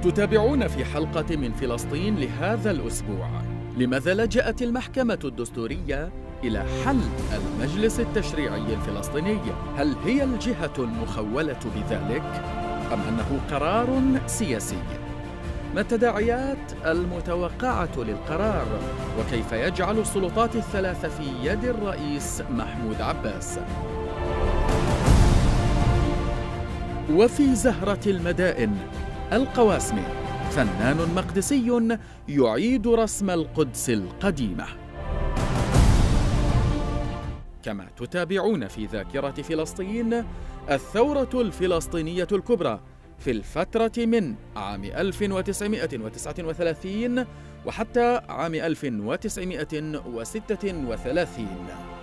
تتابعون في حلقة من فلسطين لهذا الأسبوع. لماذا لجأت المحكمة الدستورية إلى حل المجلس التشريعي الفلسطيني؟ هل هي الجهة المخولة بذلك؟ أم أنه قرار سياسي؟ ما التداعيات المتوقعة للقرار؟ وكيف يجعل السلطات الثلاث في يد الرئيس محمود عباس؟ وفي زهرة المدائن، القواسمي فنان مقدسي يعيد رسم القدس القديمة. كما تتابعون في ذاكرة فلسطين الثورة الفلسطينية الكبرى في الفترة من عام 1939 وحتى عام 1936.